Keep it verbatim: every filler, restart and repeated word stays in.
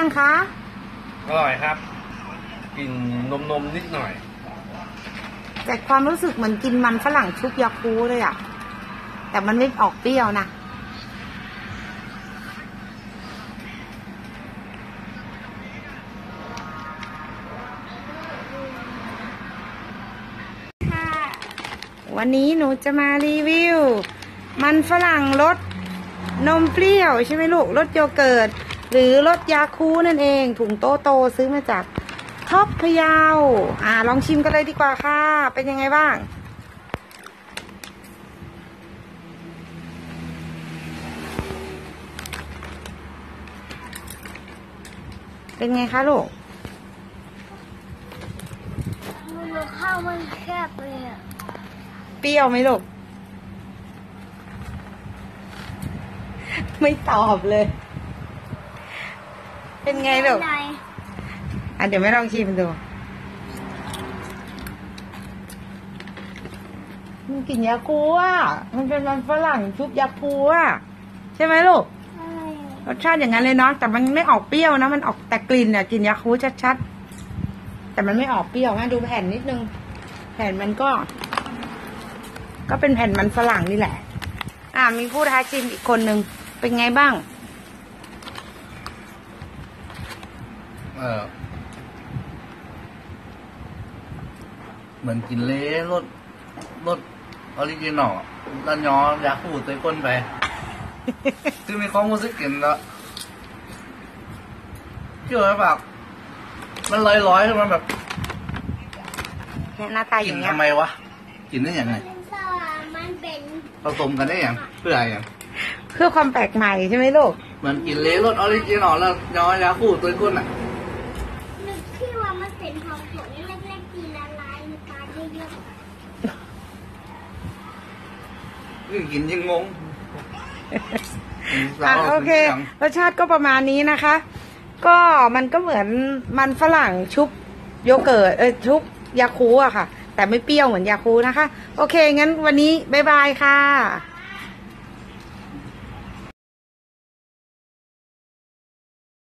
คะอร่อยครับกลิ่นนมนมนิดหน่อยแต่ความรู้สึกเหมือนกินมันฝรั่งชุบยาคูเลยอะแต่มันไม่ออกเปรี้ยวนะวันนี้หนูจะมารีวิวมันฝรั่งรสนมเปรี้ยวใช่ไหมลูกรสโยเกิร์ตหรือรสยาคูนั่นเองถุงโตโตซื้อมาจากท็อปพะเยาอ่าลองชิมกันเลยดีกว่าค่ะเป็นยังไงบ้างเป็นไงคะลูกมันข้าวมันแคบเลยอะเปรี้ยวไหมลูกไม่ตอบเลยเป็นไงลูกอ่ะเดี๋ยวไม่ลองชิมดูมันกลิ่นยาคูอ่ะมันเป็นมันฝรั่งชุบยาคูอ่ะใช่ไหมลูกรสชาติอย่างนั้นเลยเนาะแต่มันไม่ออกเปรี้ยวนะมันออกแต่กลิ่นอ่ะกลิ่นยาคูชัดๆแต่มันไม่ออกเปรี้ยวนะดูแผ่นนิดนึงแผ่นมันก็ ก็เป็นแผ่นมันฝรั่งนี่แหละอ่ามีผู้ท้าชิมอีกคนนึงเป็นไงบ้างเออเหมือนกินเล้รสรสออริจินอลแล้วย้อนยาคูเตยก้นไปคือมีความรู้สึกกินแล้วเชื่อไหมแบบมันลอยๆขึ้นมาแบบหน้าตาอย่างเงี้ยทำไมวะกินได้ยังไงมันเป็นผสมกันได้ยังเพื่ออะไรอย่างเพื่อความแปลกใหม่ใช่ไหมลูกเหมือนกินเล้รสออริจินอลแล้วย้อนยาคูเตยก้นอ่ะนึกที่ว่ามันเป็นทองผงเล็กๆทีละลายในตาเยอะยิ่งกินยิ่งงงอ่ะโอเครสชาติก็ประมาณนี้นะคะ ก็มันก็เหมือนมันฝรั่งชุบโยเกิร์ตเออชุบยาคูอะค่ะแต่ไม่เปรี้ยวเหมือนยาคูนะคะโอเคงั้นวันนี้บ๊ายบายค่ะ